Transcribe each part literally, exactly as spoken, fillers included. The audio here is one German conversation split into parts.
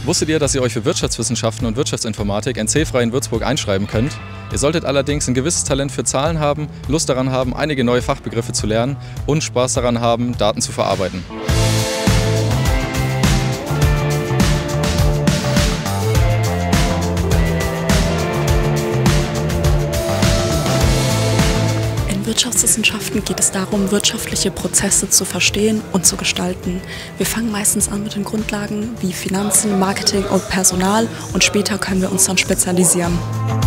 Wusstet ihr, dass ihr euch für Wirtschaftswissenschaften und Wirtschaftsinformatik N C-frei in Würzburg einschreiben könnt? Ihr solltet allerdings ein gewisses Talent für Zahlen haben, Lust daran haben, einige neue Fachbegriffe zu lernen und Spaß daran haben, Daten zu verarbeiten. In Wirtschaftswissenschaften geht es darum, wirtschaftliche Prozesse zu verstehen und zu gestalten. Wir fangen meistens an mit den Grundlagen wie Finanzen, Marketing und Personal und später können wir uns dann spezialisieren.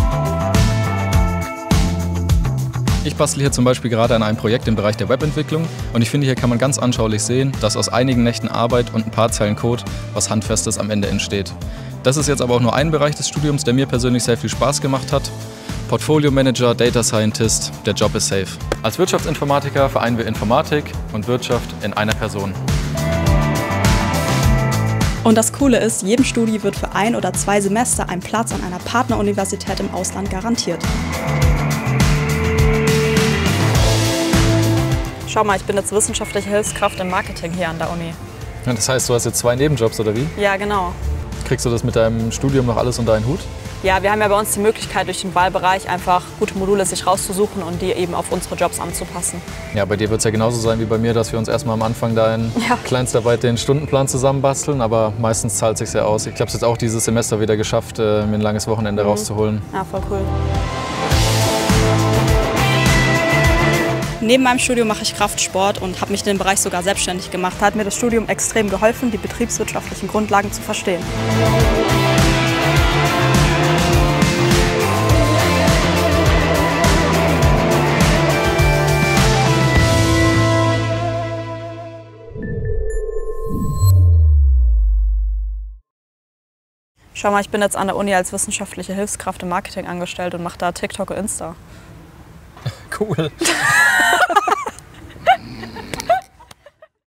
Ich bastle hier zum Beispiel gerade an einem Projekt im Bereich der Webentwicklung und ich finde, hier kann man ganz anschaulich sehen, dass aus einigen Nächten Arbeit und ein paar Zeilen Code was Handfestes am Ende entsteht. Das ist jetzt aber auch nur ein Bereich des Studiums, der mir persönlich sehr viel Spaß gemacht hat. Portfolio Manager, Data Scientist, der Job ist safe. Als Wirtschaftsinformatiker vereinen wir Informatik und Wirtschaft in einer Person. Und das Coole ist, jedem Studi wird für ein oder zwei Semester ein Platz an einer Partneruniversität im Ausland garantiert. Schau mal, ich bin jetzt wissenschaftliche Hilfskraft im Marketing hier an der Uni. Ja, das heißt, du hast jetzt zwei Nebenjobs, oder wie? Ja, genau. Kriegst du das mit deinem Studium noch alles unter einen Hut? Ja, wir haben ja bei uns die Möglichkeit, durch den Wahlbereich einfach gute Module sich rauszusuchen und die eben auf unsere Jobs anzupassen. Ja, bei dir wird es ja genauso sein wie bei mir, dass wir uns erstmal am Anfang da in Ja. Kleinstarbeit den Stundenplan zusammenbasteln, aber meistens zahlt es sich ja aus. Ich habe es jetzt auch dieses Semester wieder geschafft, äh, mir ein langes Wochenende Mhm. rauszuholen. Ja, voll cool. Neben meinem Studium mache ich Kraftsport und habe mich in dem Bereich sogar selbstständig gemacht. Da hat mir das Studium extrem geholfen, die betriebswirtschaftlichen Grundlagen zu verstehen. Schau mal, ich bin jetzt an der Uni als wissenschaftliche Hilfskraft im Marketing angestellt und mache da TikTok und Insta. Cool.